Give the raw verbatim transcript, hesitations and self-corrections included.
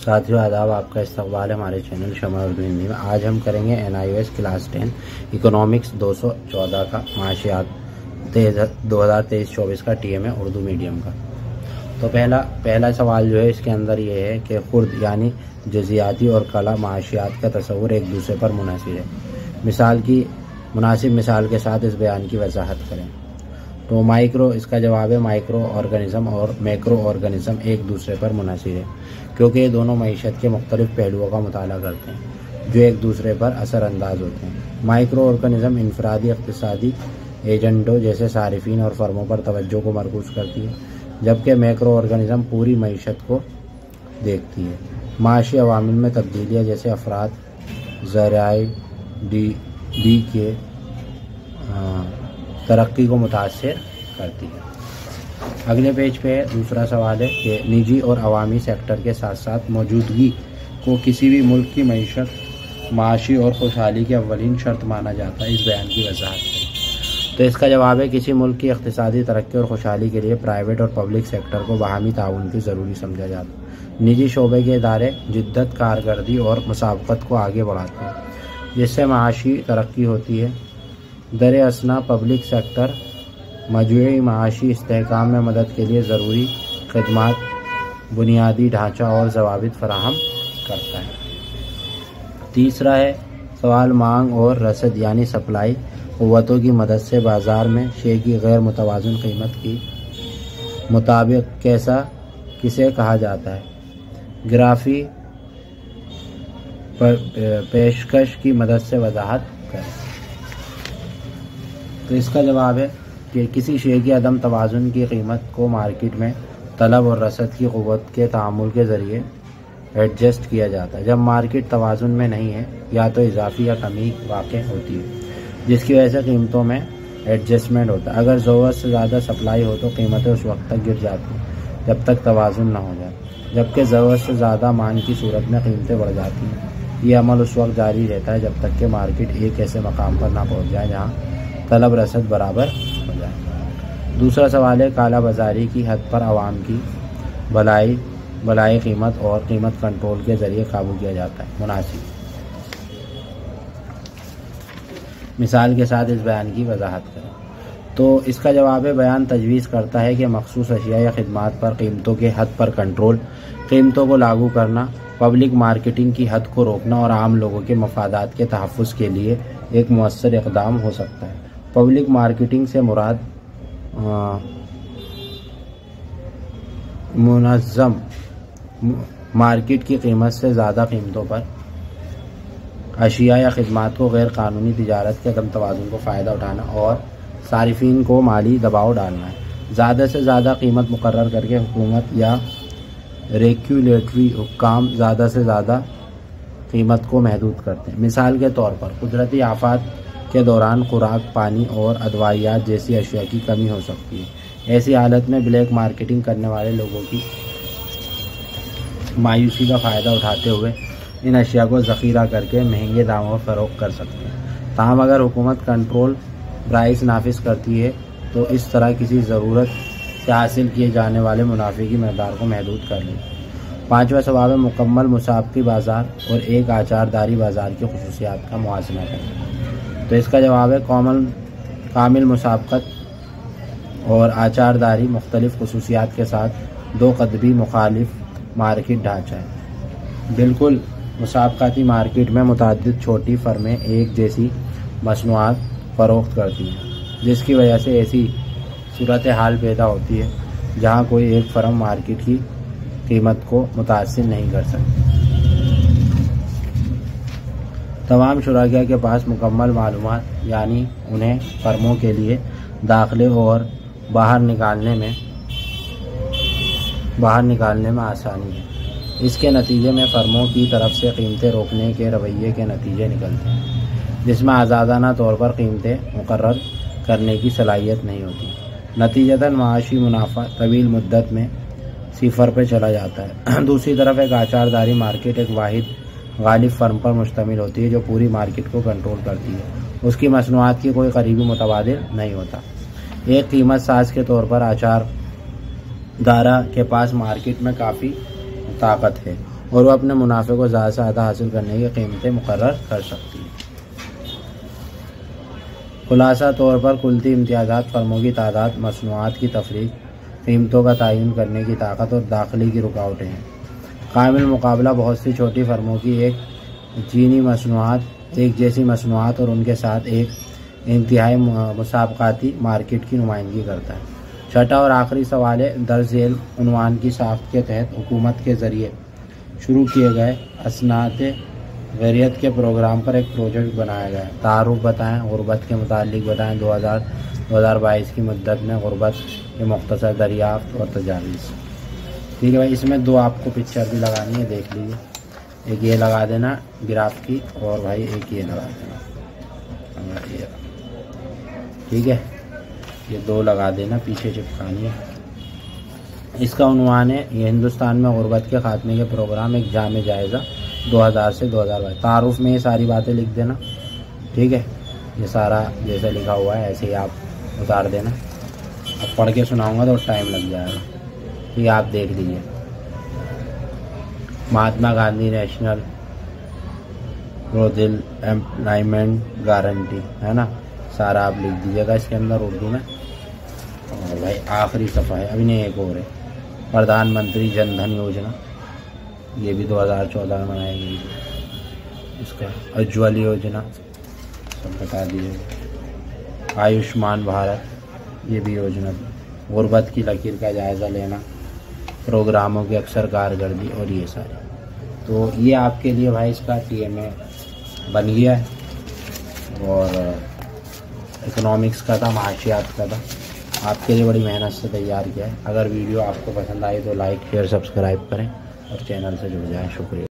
साथियों आदाब, आपका इस्तकबाल है हमारे चैनल शमा उर्दू हिंदी में। आज हम करेंगे N I O S class ten economics दो सौ चौदह का माशियात दो हज़ार तेईस चौबीस का टी एम है उर्दू मीडियम का। तो पहला पहला सवाल जो है इसके अंदर ये है कि खुर्द यानी जज़ियाती और कला माशियात का तस्वुर एक दूसरे पर मुनहसिर है। मिसाल की मुनासिब मिसाल के साथ इस बयान की वजाहत करें। तो माइक्रो, इसका जवाब है माइक्रो ऑर्गेनिज़म और मैक्रो ऑर्गेनिज़म एक दूसरे पर मुनहसिर है क्योंकि ये दोनों मईशत के मुख्तलिफ पहलुओं का मुताला करते हैं जो एक दूसरे पर असरअंदाज होते हैं। माइक्रो ऑर्गेनिज़म इनफरादी इक़्तिसादी एजेंटों जैसे सारिफिन और फर्मों पर तवज्जो को मरकूज़ करती है, जबकि मैक्रो ऑर्गेनिज़म पूरी मईशत को देखती है। माशी अवामिल में तब्दीलियाँ जैसे अफराद ज़राए डी डी के तरक्की को मुतासर करती है। अगले पेज पे दूसरा सवाल है कि निजी और अवामी सेक्टर के साथ साथ मौजूदगी को किसी भी मुल्क की मईशत, माशी और खुशहाली की अव्वलीन शर्त माना जाता है। इस बयान की वजाहत करें। तो इसका जवाब है किसी मुल्क की इक़्तिसादी तरक्की और खुशहाली के लिए प्राइवेट और पब्लिक सेक्टर को बाहमी ताउन की ज़रूरी समझा जाता है। निजी शोबे के इदारे जिद्दत, कारकर्दगी और मुसाबकत को आगे बढ़ाते हैं जिससे माशी तरक्की होती है। दर असना पब्लिक सेक्टर मजमूई माशी इस्तेहकाम में मदद के लिए ज़रूरी खदमात, बुनियादी ढांचा और ज़वाबित फराहम करता है। तीसरा है सवाल मांग और रसद यानी सप्लाई क़ुव्वतों की मदद से बाज़ार में शे की गैर मुतवाज़िन कीमत की मुताबिक कैसा किसे कहा जाता है। ग्राफी पर पेशकश की मदद से वजाहत करें। तो इसका जवाब है कि किसी शे की अदम तवाज़ुन की कीमत को मार्केट में तलब और रसद की क़ुव्वत के तामुल के ज़रिए एडजस्ट किया जाता है। जब मार्केट तवाज़ुन में नहीं है या तो इजाफी या कमी वाक़ होती है जिसकी वजह से कीमतों में एडजस्टमेंट होता है। अगर ज़रूरत से ज़्यादा सप्लाई हो तो कीमतें उस वक्त तक गिर जाती हैं जब तक तवाज़ुन न हो जाए, जबकि ज़रूरत से ज़्यादा मांग की सूरत में कीमतें बढ़ जाती हैं। ये अमल उस वक्त जारी रहता है जब तक कि मार्केट एक ऐसे मकाम पर ना पहुँच जाए जहाँ तलब रसद बराबर हो जाए। दूसरा सवाल है काला बाज़ारी की हद पर आवाम की भलाई भलाई कीमत और कीमत कंट्रोल के ज़रिए काबू किया जाता है। मुनासिब मिसाल के साथ इस बयान की वजाहत करें। तो इसका जवाब है बयान तजवीज़ करता है कि मखसूस अशिया या खिदमात पर कीमतों के हद पर कंट्रोल, कीमतों को लागू करना, पब्लिक मार्केटिंग की हद को रोकना और आम लोगों के मफादात के तहफ़्फ़ुज़ के लिए एक मुअस्सर इक़दाम हो सकता है। पब्लिक मार्केटिंग से मुराद मुनज़्ज़म मार्केट की कीमत से ज़्यादा कीमतों पर अशिया या खिदमात को गैर कानूनी तिजारत के अदम तवाज़ुन को फ़ायदा उठाना और सारिफिन को माली दबाव डालना है। ज़्यादा से ज़्यादा कीमत मुकर्रर करके हुकूमत या रेगुलेटरी हुक्काम ज़्यादा से ज़्यादा कीमत को महदूद करते हैं। मिसाल के तौर पर कुदरती आफात के दौरान खुराक, पानी और अदवाइयात जैसी अशिया की कमी हो सकती है। ऐसी हालत में ब्लैक मार्केटिंग करने वाले लोगों की मायूसी का फ़ायदा उठाते हुए इन अशिया को ज़ख़ीरा करके महंगे दामों पर फ़रोख्त कर सकते हैं। ताहम अगर हुकूमत कंट्रोल प्राइस नाफिज करती है तो इस तरह किसी ज़रूरत से हासिल किए जाने वाले मुनाफे की मकदार को महदूद कर ले। पाँचवा सवाल है मुकम्मल मुसाबकी बाज़ार और एक आचारदारी बाज़ार की खुसूसियात का मुआज़ना करें। तो इसका जवाब है कौमल कामिल मुसाबकत और आचारदारी मुख्तलिफ खुसूसियात के साथ दो कदबी मुखालिफ मार्केट ढांचा है। बिल्कुल मुसाबकाती मार्केट में मुतअद्दिद छोटी फर्में एक जैसी मसनूआत फ़रोख्त करती हैं जिसकी वजह से ऐसी सूरत हाल पैदा होती है जहां कोई एक फर्म मार्केट की कीमत को मुतासिर नहीं कर सकती। तमाम शुराका के पास मुकम्मल मालूमात यानी उन्हें फर्मों के लिए दाखिले और बाहर निकालने में बाहर निकालने में आसानी है। इसके नतीजे में फर्मों की तरफ से कीमतें रोकने के रवैये के नतीजे निकलते हैं जिसमें आज़ादाना तौर पर कीमतें मुकर्रर करने की सलाहियत नहीं होती। नतीजतन माशी मुनाफा तवील मुद्दत में सिफर पर चला जाता है। दूसरी तरफ एक आचारदारी मार्केट एक वाहिद गालिब फर्म पर मुश्तमिल होती है जो पूरी मार्केट को कंट्रोल करती है। उसकी मसनूआत की कोई करीबी मुतबादिल नहीं होता। एक कीमत साज के तौर पर आचार दारा के पास मार्केट में काफ़ी ताकत है और वो अपने मुनाफे को ज़्यादा से ज़्यादा हासिल करने की कीमतें मुकर्रर कर सकती है। खुलासा तौर पर कुलती इम्तियाज़ात फर्मों की तादाद, मसनूआत की तफरीक, कीमतों का तयन करने की ताकत और दाखिली की रुकावटें हैं। कामिल मुकाबला बहुत सी छोटी फर्मों की एक चीनी मसनूआत, एक जैसी मसनूआत और उनके साथ एक इंतहाई मुसाबकाती मार्केट की नुमाइंदगी करता है। छठा और आखिरी सवाल है, दर्ज झेल उन्वान की साख्त के तहत हुकूमत के ज़रिए शुरू किए गए असनात गैरियत के प्रोग्राम पर एक प्रोजेक्ट बनाया गया है। तारुफ बताएं, गुर्बत के मुतालिक बताएं, दो हज़ार दो हज़ार बाईस की मुद्दत में गुर्बत के मुख्तसर दरियाफ्त और तजावीज़। ठीक है भाई, इसमें दो आपको पिक्चर भी लगानी है, देख लीजिए। एक ये लगा देना ग्राफ की, और भाई एक ये लगा देना, ये ठीक है, ये दो लगा देना, पीछे चिपकानी है। इसका उन्वान है, ये हिंदुस्तान में गुर्बत के ख़ात्मे के प्रोग्राम एक जामे जायज़ा दो हज़ार से दो हज़ार बाईस। तारुफ में ये सारी बातें लिख देना, ठीक है। ये सारा जैसे लिखा हुआ है ऐसे ही आप उतार देना। अब पढ़ के सुनाऊंगा तो टाइम लग जाएगा, ठीक है, आप देख लीजिए। महात्मा गांधी नेशनल रोजिल एम्प्लॉयमेंट गारंटी, है ना, सारा आप लिख दीजिएगा इसके अंदर उर्दू में। और भाई आखिरी सफ़ा है, अभी नहीं एक और है, प्रधानमंत्री जन धन योजना, ये भी दो हज़ार चौदह में बनाई गई थी। इसका उज्ज्वल योजना सब बता दीजिएगा। आयुष्मान भारत, ये भी योजना। गुर्बत की लकीर का जायज़ा लेना, प्रोग्रामों की अक्सर कारकर्दगी, और ये सारे। तो ये आपके लिए भाई इसका टी एम ए बन गया है, और इकोनॉमिक्स का था, माशियात का था, आपके लिए बड़ी मेहनत से तैयार किया है। अगर वीडियो आपको पसंद आई तो लाइक शेयर सब्सक्राइब करें और चैनल से जुड़ जाएं। शुक्रिया।